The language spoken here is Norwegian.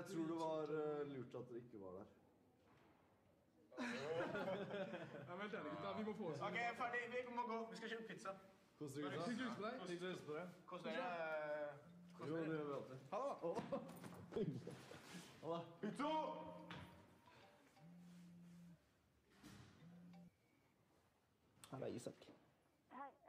jeg tror det var lurt at det ikke var der. Ja, vent ærlig, gutta. Vi må få oss. Ok, ferdig. Vi må gå. Vi skal kjøpe pizza. Koster du ikke? Fikk du lyst på deg? Fikk du lyst på det? Koster dere? Jo, det gjør vi alltid. Ha det. Ha det. Pizza! Her er Isak. Hei.